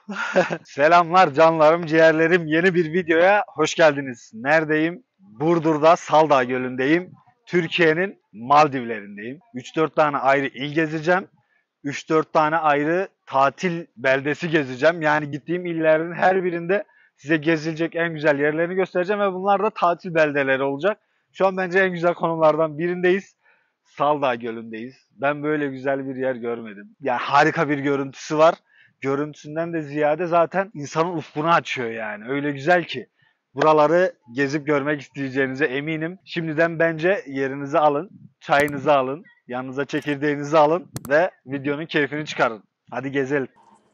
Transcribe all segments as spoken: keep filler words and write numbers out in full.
Selamlar canlarım, ciğerlerim. Yeni bir videoya hoş geldiniz. Neredeyim? Burdur'da Saldağ Gölü'ndeyim. Türkiye'nin Maldivlerindeyim. üç dört tane ayrı il gezeceğim. üç dört tane ayrı tatil beldesi gezeceğim. Yani gittiğim illerin her birinde size gezilecek en güzel yerlerini göstereceğim ve bunlar da tatil beldeleri olacak. Şu an bence en güzel konumlardan birindeyiz. Saldağ Gölü'ndeyiz. Ben böyle güzel bir yer görmedim. Yani harika bir görüntüsü var. Görüntüsünden de ziyade zaten insanın ufkunu açıyor yani. Öyle güzel ki. Buraları gezip görmek isteyeceğinize eminim. Şimdiden bence yerinizi alın, çayınızı alın, yanınıza çekirdeğinizi alın ve videonun keyfini çıkarın. Hadi gezelim.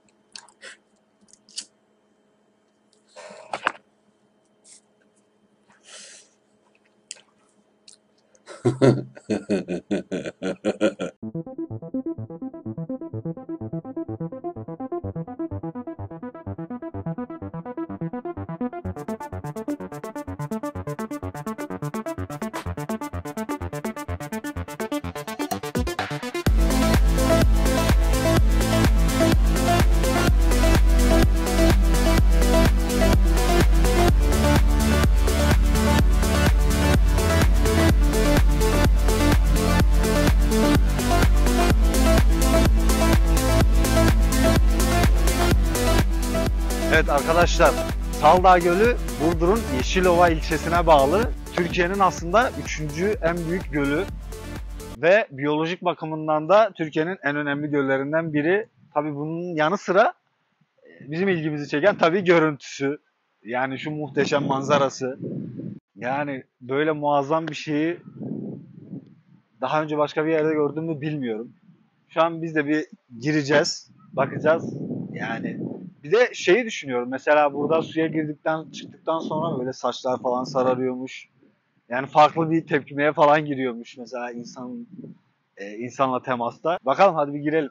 Evet arkadaşlar, Saldağ Gölü Burdur'un Yeşilova ilçesine bağlı. Türkiye'nin aslında üçüncü en büyük gölü ve biyolojik bakımından da Türkiye'nin en önemli göllerinden biri. Tabii bunun yanı sıra bizim ilgimizi çeken tabii görüntüsü. Yani şu muhteşem manzarası. Yani böyle muazzam bir şeyi daha önce başka bir yerde gördüm mü bilmiyorum. Şu an biz de bir gireceğiz, bakacağız. Yani bir de şeyi düşünüyorum. Mesela burada suya girdikten çıktıktan sonra böyle saçlar falan sararıyormuş. Yani farklı bir tepkimeye falan giriyormuş mesela insan e, insanla temasta. Bakalım hadi bir girelim.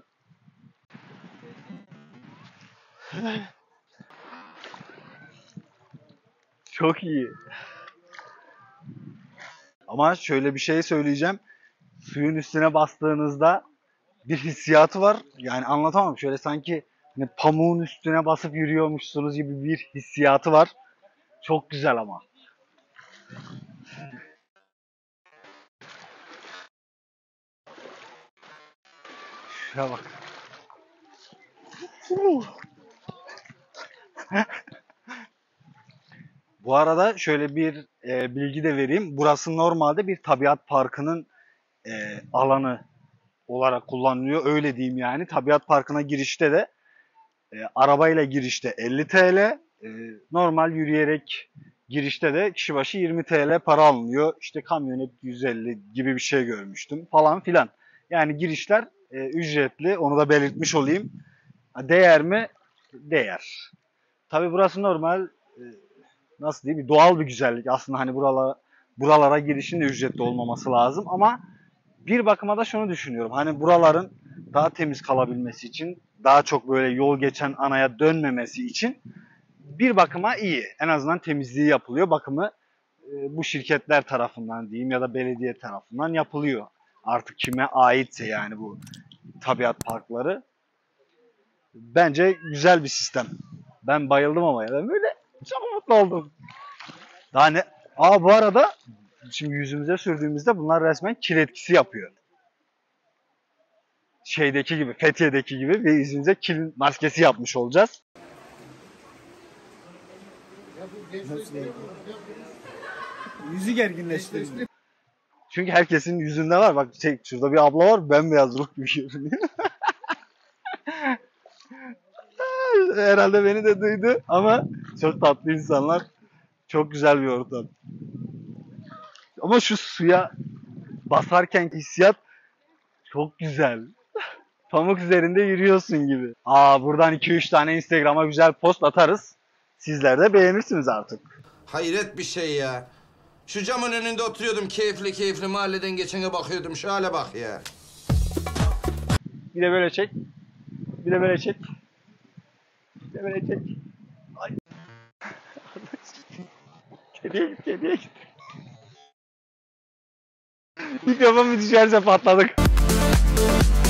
Çok iyi. Ama şöyle bir şey söyleyeceğim. Suyun üstüne bastığınızda bir hissiyatı var. Yani anlatamam. Şöyle sanki hani pamuğun üstüne basıp yürüyormuşsunuz gibi bir hissiyatı var. Çok güzel ama. Şuraya bak. Bu arada şöyle bir e, bilgi de vereyim. Burası normalde bir tabiat parkının e, alanı olarak kullanılıyor. Öyle diyeyim yani. Tabiat parkına girişte de e, arabayla girişte elli T L, e, normal yürüyerek girişte de kişi başı yirmi T L para alınıyor. İşte kamyonet yüz elli gibi bir şey görmüştüm falan filan. Yani girişler e, ücretli. Onu da belirtmiş olayım. Değer mi? Değer. Tabii burası normal e, nasıl diyeyim doğal bir güzellik. Aslında hani buralara, buralara girişin de ücretli olmaması lazım ama bir bakıma da şunu düşünüyorum. Hani buraların daha temiz kalabilmesi için, daha çok böyle yol geçen anaya dönmemesi için bir bakıma iyi. En azından temizliği yapılıyor. Bakımı e, bu şirketler tarafından diyeyim ya da belediye tarafından yapılıyor. Artık kime aitse yani bu tabiat parkları. Bence güzel bir sistem. Ben bayıldım ama ya. Ben böyle çok mutlu oldum. Daha ne? Aa bu arada şimdi yüzümüze sürdüğümüzde bunlar resmen kir etkisi yapıyor. Şeydeki gibi, Fethiye'deki gibi bir yüzümüze kir maskesi yapmış olacağız. Yüzü gerginleştirdi. Çünkü herkesin yüzünde var. Bak şey, şurada bir abla var, bembeyaz ruh gibi görünüyor. Herhalde beni de duydu ama çok tatlı insanlar. Çok güzel bir ortam. Ama şu suya basarken hissiyat çok güzel. Pamuk üzerinde yürüyorsun gibi. Aa buradan iki üç tane Instagram'a güzel post atarız. Sizler de beğenirsiniz artık. Hayret bir şey ya. Şu camın önünde oturuyordum keyifli keyifli mahalleden geçene bakıyordum. Şu hale bak ya. Bir de böyle çek. Bir de böyle çek. Bir de böyle çek. Ay. Kediye git, kediye git. Mikrofon bir düşerse patladık.